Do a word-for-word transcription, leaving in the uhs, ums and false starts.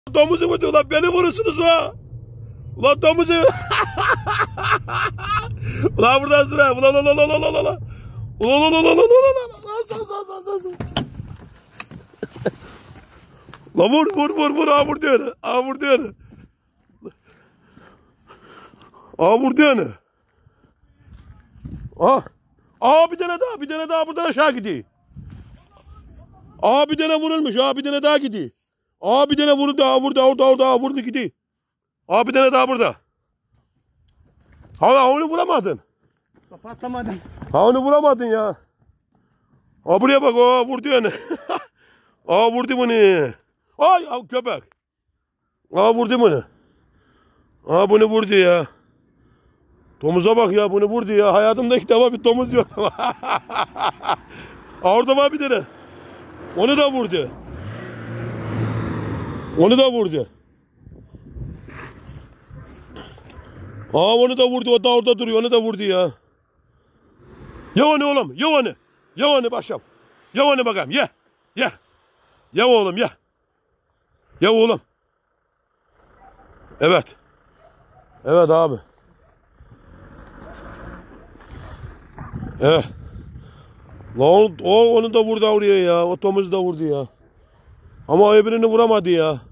Domuzu vurdu ulan, beni vurursunuz ha. Ulan domuzu. Ulan buradan sıra. Ulan ulan ulan ulan ulan. Ulan ulan ulan ulan ulan. Ulan vur vur vur vur. Aa vur diyor. Aa vur diyor. Aa vur diyor. Aa. Aa bir tane daha, bir tane daha buradan aşağı gidiyor. Aa bir tane vurulmuş. Aa bir tane daha gidiyor. Aa bir tane vurdu daha, vurdu orada orada vurdu gidiyor. Aa bir tane daha burada. Ha onu vuramadın. Patlamadım. Ha onu vuramadın ya. Aa buraya bak, aa vurdu yani. Aa vurdu bunu. Ay aa, köpek. Aa vurdu bunu. Aa bunu vurdu ya. Domuza bak ya, bunu vurdu ya. Hayatımda ilk defa bir domuz gördüm. Aa orada var bir tane. Onu da vurdu. Onu da vurdu. Aa onu da vurdu. O da orada duruyor. Onu da vurdu ya. Ye onu oğlum. Ye onu. Ye onu başım. Ye onu bakayım. Ye. Ye. Ye oğlum ye. Ye oğlum. Evet. Evet abi. Evet. Lan o onu da vurdu oraya ya. O domuzu da vurdu ya. Ama öbürünü vuramadı ya.